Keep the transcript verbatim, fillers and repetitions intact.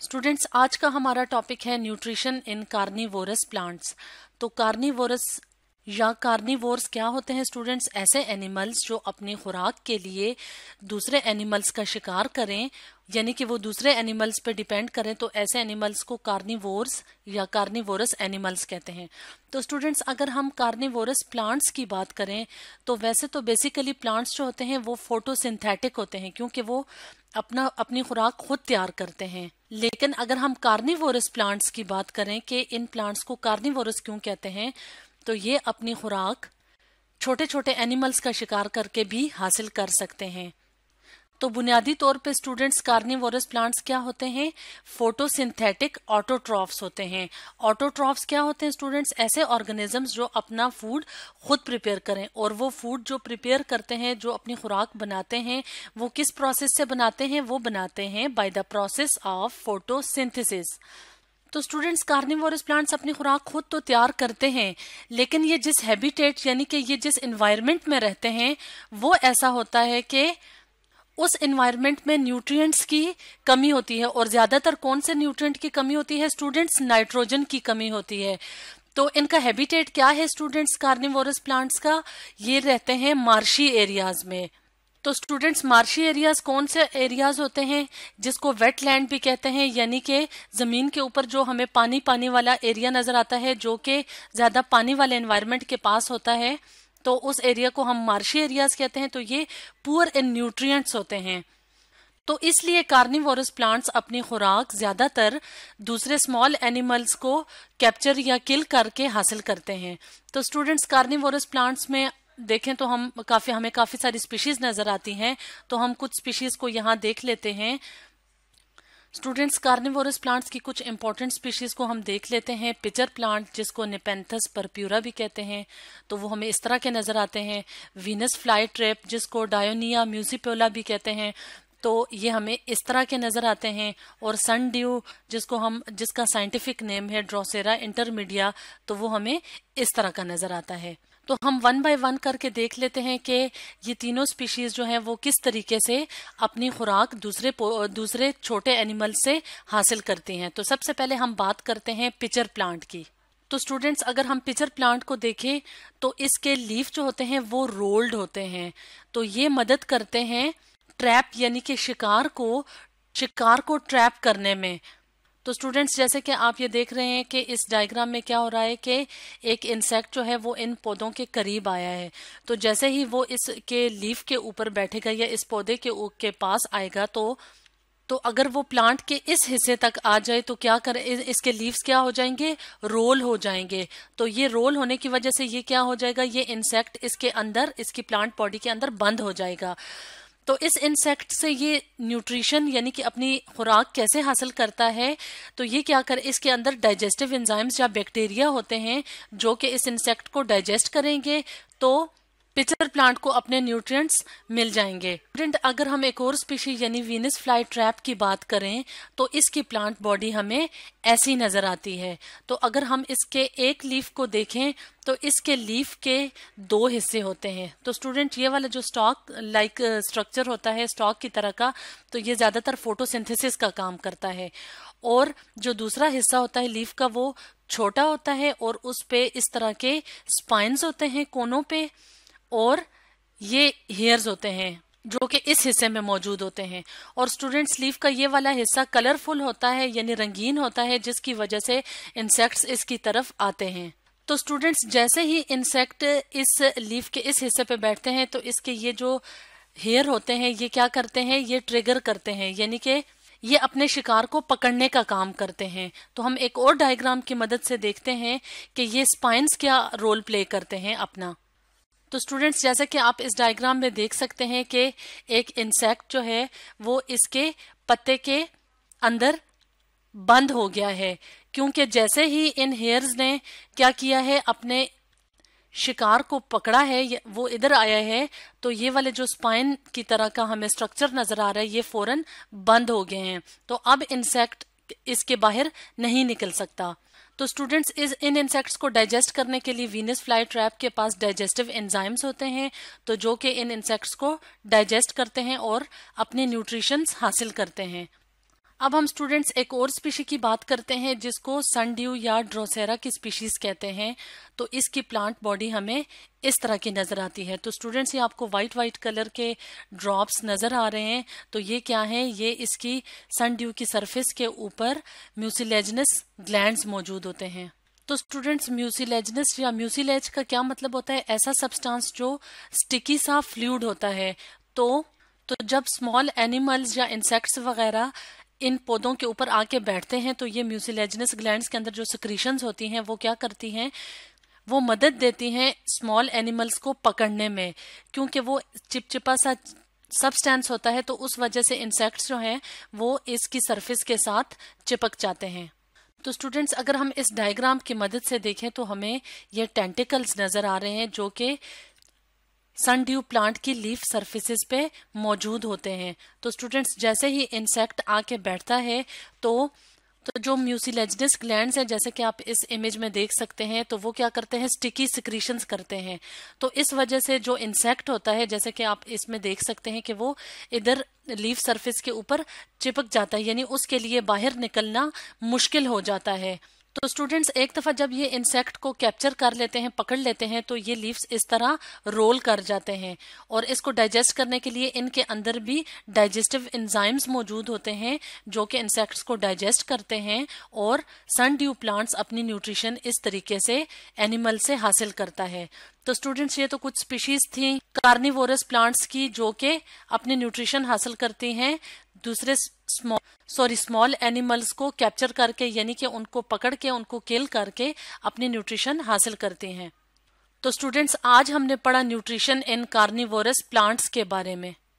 Students, आज का हमारा टॉपिक है न्यूट्रिशन इन कार्निवोरस प्लांट्स। तो कार्निवोरस या कार्निवोर्स क्या होते हैं स्टूडेंट्स? ऐसे एनिमल्स जो अपनी खुराक के लिए दूसरे एनिमल्स का शिकार करें, यानी कि वो दूसरे एनिमल्स पे डिपेंड करें, तो ऐसे एनिमल्स को कार्निवोर्स या कार्निवोरस एनिमल्स कहते हैं। तो स्टूडेंट्स, अगर हम कार्निवोरस प्लांट्स की बात करें तो वैसे तो बेसिकली प्लांट्स जो होते हैं वो फोटोसिंथेटिक होते हैं, क्योंकि वो अपना अपनी खुराक खुद तैयार करते हैं। लेकिन अगर हम कार्निवोरस प्लांट्स की बात करें कि इन प्लांट्स को कार्निवोरस क्यों कहते हैं, तो ये अपनी खुराक छोटे छोटे एनिमल्स का शिकार करके भी हासिल कर सकते हैं। तो बुनियादी तौर पे स्टूडेंट्स, कार्निवोरस प्लांट्स क्या होते हैं? फोटोसिंथेटिक ऑटोट्रॉफ्स होते हैं। ऑटोट्रॉफ्स क्या होते हैं स्टूडेंट्स? ऐसे ऑर्गेनिजम्स जो अपना फूड खुद प्रिपेयर करें, और वो फूड जो प्रिपेयर करते हैं, जो अपनी खुराक बनाते हैं, वो किस प्रोसेस से बनाते हैं? वो बनाते हैं by the process of photosynthesis. तो स्टूडेंट्स, कार्निवोरस प्लांट्स अपनी खुराक खुद तो तैयार करते हैं, लेकिन ये जिस हैबिटेट यानी कि ये जिस एनवायरनमेंट में रहते हैं वो ऐसा होता है कि उस एनवायरनमेंट में न्यूट्रिएंट्स की कमी होती है। और ज्यादातर कौन से न्यूट्रिएंट की कमी होती है स्टूडेंट्स? नाइट्रोजन की कमी होती है। तो इनका हैबिटेट क्या है स्टूडेंट्स कार्निवोरस प्लांट्स का? ये रहते हैं मार्शी एरियाज में। तो स्टूडेंट्स, मार्शी एरियाज कौन से एरियाज होते हैं? जिसको वेटलैंड भी कहते हैं, यानी कि जमीन के ऊपर जो हमें पानी पानी वाला एरिया नजर आता है, जो कि ज्यादा पानी वाले एनवायरनमेंट के पास होता है, तो उस एरिया को हम मार्शी एरियाज कहते हैं। तो ये पुअर इन न्यूट्रिएंट्स होते हैं। तो इसलिए कार्निवोरस प्लांट्स अपनी खुराक ज्यादातर दूसरे स्मॉल एनिमल्स को कैप्चर या किल करके हासिल करते हैं। तो स्टूडेंट्स, कार्निवोरस प्लांट्स में देखें तो हम काफी हमें काफी सारी स्पीशीज नजर आती हैं। तो हम कुछ स्पीशीज को यहाँ देख लेते हैं। स्टूडेंट्स, कार्निवोरस प्लांट्स की कुछ इंपॉर्टेंट स्पीशीज को हम देख लेते हैं। पिचर प्लांट, जिसको नेपेंथस परप्यूरा भी कहते हैं, तो वो हमें इस तरह के नजर आते हैं। वीनस फ्लाई ट्रैप, जिसको डायोनिया म्यूजिपोला भी कहते हैं, तो ये हमें इस तरह के नजर आते हैं। और सन ड्यू, जिसको हम जिसका साइंटिफिक नेम है ड्रोसेरा इंटरमीडिया, तो वो हमें इस तरह का नजर आता है। तो हम वन बाय वन करके देख लेते हैं कि ये तीनों स्पीशीज जो हैं वो किस तरीके से अपनी खुराक दूसरे दूसरे छोटे एनिमल से हासिल करती हैं। तो सबसे पहले हम बात करते हैं पिचर प्लांट की। तो स्टूडेंट्स, अगर हम पिचर प्लांट को देखें तो इसके लीफ जो होते हैं वो रोल्ड होते हैं। तो ये मदद करते हैं ट्रैप यानी कि शिकार को शिकार को ट्रैप करने में। तो स्टूडेंट्स, जैसे कि आप ये देख रहे हैं कि इस डायग्राम में क्या हो रहा है कि एक इंसेक्ट जो है वो इन पौधों के करीब आया है। तो जैसे ही वो इसके लीफ के ऊपर बैठेगा या इस पौधे के के पास आएगा, तो तो अगर वो प्लांट के इस हिस्से तक आ जाए तो क्या करे, इसके लीव्स क्या हो जाएंगे? रोल हो जाएंगे। तो ये रोल होने की वजह से ये क्या हो जाएगा? ये इंसेक्ट इसके अंदर, इसकी प्लांट बॉडी के अंदर बंद हो जाएगा। तो इस इंसेक्ट से ये न्यूट्रिशन यानी कि अपनी खुराक कैसे हासिल करता है? तो ये क्या करे, इसके अंदर डाइजेस्टिव एंजाइम्स या बैक्टीरिया होते हैं जो कि इस इंसेक्ट को डाइजेस्ट करेंगे, तो पिचर प्लांट को अपने न्यूट्रिएंट्स मिल जाएंगे। अगर हम एक और स्पीशी यानी वीनस फ्लाई ट्रैप की बात करें तो इसकी प्लांट बॉडी हमें ऐसी नजर आती है। तो अगर हम इसके एक लीफ को देखें तो इसके लीफ के दो हिस्से होते हैं। तो स्टूडेंट, ये वाला जो स्टॉक लाइक स्ट्रक्चर होता है स्टॉक की तरह का, तो ये ज्यादातर फोटोसिंथेसिस का काम करता है। और जो दूसरा हिस्सा होता है लीफ का, वो छोटा होता है और उस पे इस तरह के स्पाइन्स होते हैं कोनों पे, और ये हेयर्स होते हैं जो कि इस हिस्से में मौजूद होते हैं। और स्टूडेंट्स, लीफ का ये वाला हिस्सा कलरफुल होता है यानी रंगीन होता है, जिसकी वजह से इंसेक्ट्स इसकी तरफ आते हैं। तो स्टूडेंट्स, जैसे ही इंसेक्ट इस लीफ के इस हिस्से पे बैठते हैं तो इसके ये जो हेयर होते हैं ये क्या करते हैं? ये ट्रिगर करते हैं, यानी कि ये अपने शिकार को पकड़ने का काम करते हैं। तो हम एक और डायग्राम की मदद से देखते हैं कि ये स्पाइन्स क्या रोल प्ले करते हैं अपना। तो स्टूडेंट्स, जैसे कि आप इस डायग्राम में देख सकते हैं कि एक इंसेक्ट जो है वो इसके पत्ते के अंदर बंद हो गया है, क्योंकि जैसे ही इन हेयर्स ने क्या किया है, अपने शिकार को पकड़ा है, वो इधर आया है, तो ये वाले जो स्पाइन की तरह का हमें स्ट्रक्चर नजर आ रहा है ये फौरन बंद हो गए हैं। तो अब इंसेक्ट इसके बाहर नहीं निकल सकता। तो स्टूडेंट्स, इस इन इंसेक्ट्स को डाइजेस्ट करने के लिए वीनस फ्लाई ट्रैप के पास डाइजेस्टिव एंजाइम्स होते हैं, तो जो कि इन इंसेक्ट्स को डाइजेस्ट करते हैं और अपने न्यूट्रिशंस हासिल करते हैं। अब हम स्टूडेंट्स एक और स्पीशी की बात करते हैं जिसको सनड्यू या ड्रोसेरा की स्पीशीज कहते हैं। तो इसकी प्लांट बॉडी हमें इस तरह की नजर आती है। तो स्टूडेंट्स ये आपको वाइट वाइट कलर के ड्रॉप्स नजर आ रहे हैं। तो ये क्या है, ये इसकी सनड्यू की सरफेस के ऊपर म्यूसिलेजिनस ग्लैंड्स मौजूद होते हैं। तो स्टूडेंट्स म्यूसिलेजिनस या म्यूसिलेज का क्या मतलब होता है, ऐसा सब्सटेंस जो स्टिकी सा फ्लूइड होता है। तो तो जब स्मॉल एनिमल्स या इंसेक्ट्स वगैरह इन पौधों के ऊपर आके बैठते हैं तो ये म्यूसिलेजिनस ग्लैंड्स के अंदर जो सिक्रीशंस होती हैं वो क्या करती हैं, वो मदद देती हैं स्मॉल एनिमल्स को पकड़ने में, क्योंकि वो चिपचिपा सा सब्सटेंस होता है। तो उस वजह से इंसेक्ट्स जो हैं वो इसकी सरफेस के साथ चिपक जाते हैं। तो स्टूडेंट्स अगर हम इस डायग्राम की मदद से देखें तो हमें ये टेंटिकल्स नजर आ रहे हैं जो कि सनड्यू प्लांट की लीफ सरफेसेस पे मौजूद होते हैं। तो स्टूडेंट्स जैसे ही इंसेक्ट आके बैठता है तो तो जो म्यूसिलेजिनस ग्लैंड्स हैं, जैसे कि आप इस इमेज में देख सकते हैं, तो वो क्या करते हैं, स्टिकी सिक्रीशंस करते हैं। तो इस वजह से जो इंसेक्ट होता है, जैसे कि आप इसमें देख सकते हैं कि वो इधर लीफ सरफेस के ऊपर चिपक जाता है, यानी उसके लिए बाहर निकलना मुश्किल हो जाता है। तो स्टूडेंट्स एक दफा जब ये इंसेक्ट को कैप्चर कर लेते हैं, पकड़ लेते हैं, तो ये लीव्स इस तरह रोल कर जाते हैं और इसको डाइजेस्ट करने के लिए इनके अंदर भी डाइजेस्टिव एंजाइम्स मौजूद होते हैं जो कि इंसेक्ट्स को डाइजेस्ट करते हैं और सनड्यू प्लांट्स अपनी न्यूट्रिशन इस तरीके से एनिमल से हासिल करता है। तो स्टूडेंट्स ये तो कुछ स्पीशीज थी कार्निवोरस प्लांट्स की जो कि अपनी न्यूट्रिशन हासिल करती हैं दूसरे स्मॉल सॉरी स्मॉल एनिमल्स को कैप्चर करके, यानी कि उनको पकड़ के उनको किल करके अपनी न्यूट्रिशन हासिल करती हैं। तो स्टूडेंट्स आज हमने पढ़ा न्यूट्रिशन इन कार्निवोरस प्लांट्स के बारे में।